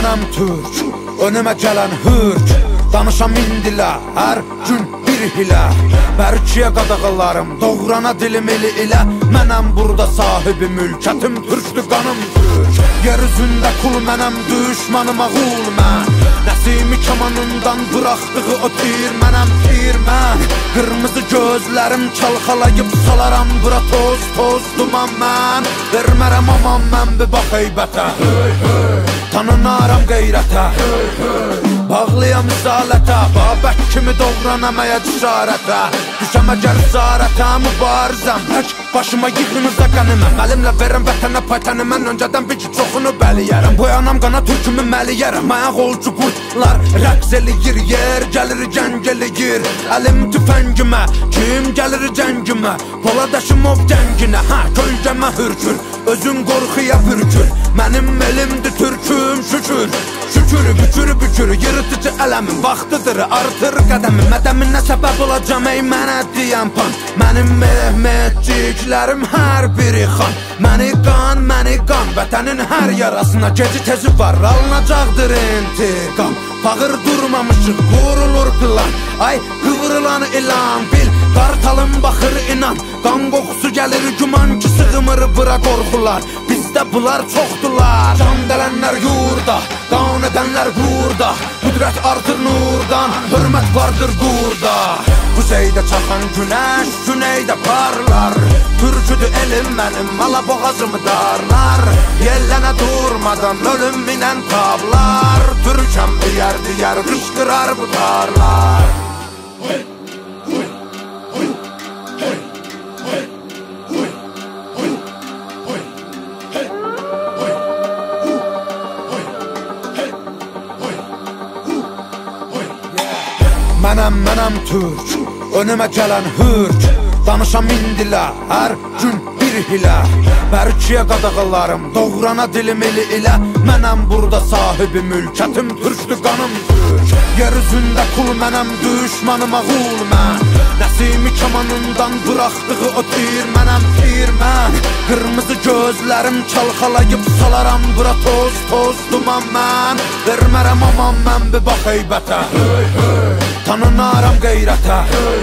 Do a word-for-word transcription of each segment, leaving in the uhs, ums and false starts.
mənəm türk, önümə gələn hürk. Danışam indila, hər gün bir hilə. Bərkiyə qadağalarım, doğrana dilim eli ilə. Mənəm burada sahibi mülkətim, türkdür qanım türk. Yer üzündə kul mənəm, düşmanıma qul mən. Nəsimi kamanından bıraxdığı o tir mənəm, tir mən. Qırmızı gözlərim çalxalayıb salaram bura toz, toz duman mən. Vermərəm aman mən bir bax heybətə, tanınaram qeyrətə. Bağlıyam risalətə, Babək kimi doğranamaya cüsarətə. Düşəm əgər zarətə, mübarizəm tək başıma yığınıza qəniməm. Əlimlə verəm vətənə paytəni, mən öncədən bir ki çoxunu bəliyərəm. Boyanam qana türkümü məliyərəm. Ayaq olcu qurtlar rəqs eləyir, yer gəlir gəng eləyir. Əlim tüfəngimə, kim gəlir cəngimə. Poladaşım ov gənginə, hə kölgəmə hürkür. Özün qorxuya bürkür, mənim elimdir türküm şükür. Şükür, bükür, bükür, yırtıcı ələmin vaxtıdır, artır qədəmin. Mədəminə səbəb olacam ey mənə deyən pan. Mənim mehmetciklərim hər biri xan. Məni qan, məni qan, vətənin hər yarasına geci tezi var, alınacaqdır intiqam. Bağır durmamışıq, qurulur plan. Ay qıvrılan ilan bil, qartalım baxır inan. Qan qoxusu gəlir güman ki sığmır bura qorxular. Bizdə bunlar çoxdular, can dələnlər yurda, qan edənlər burada. Qüdrət artır nurdan, hörmət vardır burada. Kuzeydə çaxan günəş, güneydə parlar. Türküdür elim mənim, ala boğazımı darlar. Yellənə durmadan ölüm minən tablar. Türkəm diyər diyər qışqırar bu tarlar. Mənəm, mənəm türk, önümə gələn hürk. Danışam indila, hər gün bir hilə. Bərkiyə qadağalarım, doğrana dilim eli ilə. Mənəm burada sahibi mülkətim, türkdür qanım türk. Yer üzündə kul mənəm, düşmanıma qul mən. Nəsimi kamanından bıraxdığı o tir mənəm, tir mən. Qırmızı gözlərim çalxalayıb salaram bura toz, toz duman mən. Vermərəm aman mən bir bax heybətə, tanınaram qeyrətə.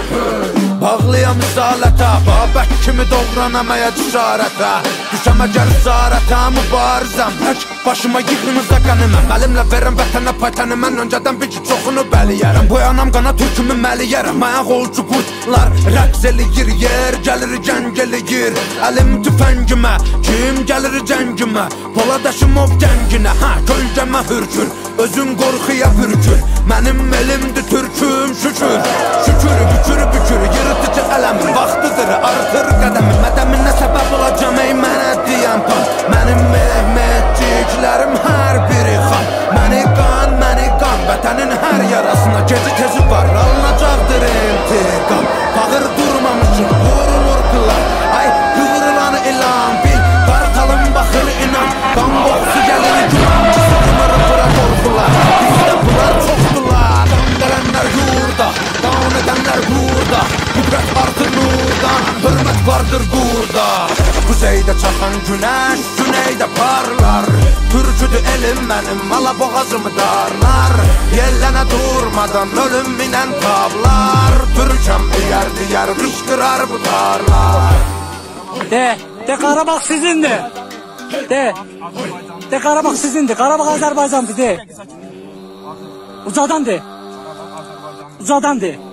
Bağlıyam risalətə, Babək kimi doğranamaya cüsarətə. Düşəm əgər zarətə, mübarizəm tək başıma yığınıza qəniməm. Əlimlə verəm vətənə paytəni, mən öncədən bir ki çoxunu bəliyərəm. Boyanam qana türkümü məliyərəm. Ayaq olcu qurtlar rəqs eləyir, yer gəlir gəng eləyir. Əlim tüfəngimə, kim gəlir cəngimə. Poladaşım ov gənginə, hə kölgəmə hürkür. Özün qorxuya bürkür, mənim elimdir türküm şükür. Şükür, bükür, bükür, yırtıcı ələmin vaxtıdır, artır qədəmin. Mədəminə səbəb olacam ey mənə deyən pan. Mənim mehmetciklərim hər biri xan. Məni qan, məni qan, vətənin hər yarasına geci tezi var, alınacaqdır intiqam. Bağır durmamışıq, vurulur plan. Ay qıvrılan ilan bil, qartalım baxır inan. Qan qoxusu gəlir güman ki sığmır bura qorxular. Bizdə bunlar çoxdular, can dələnlər yurda, qan edənlər burada. Qüdrət artır nurdan, hörmət vardır burada. Kuzeydə çaxan günəş, güneydə parlar. Türküdür elim mənim, ala boğazımı darlar. Yellənə durmadan ölüm minən tablar. Türkəm diyər diyər qışqırar bu tarlar. De, de Qarabağ sizindir. De, de Qarabağ sizindir. Qarabağ Azərbaycandır de. Ucadan de. Ucadan de.